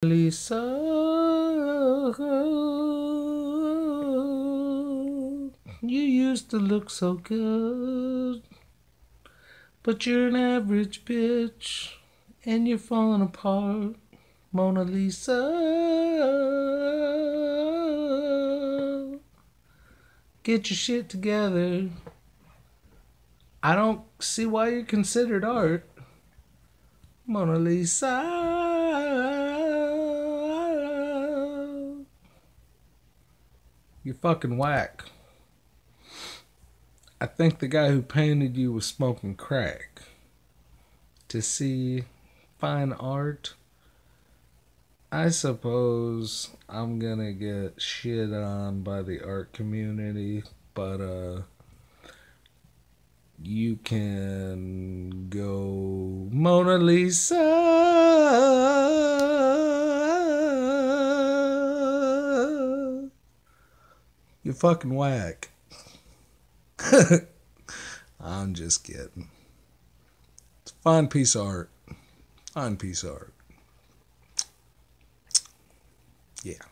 Lisa, you used to look so good, but you're an average bitch, and you're falling apart, Mona Lisa. Get your shit together. I don't see why you're considered art, Mona Lisa. You're fucking whack. I think the guy who painted you was smoking crack. To see fine art, I suppose I'm gonna get shit on by the art community, but you can go Mona Lisa. You're fucking whack. I'm just kidding. It's a fine piece of art. Fine piece of art. Yeah.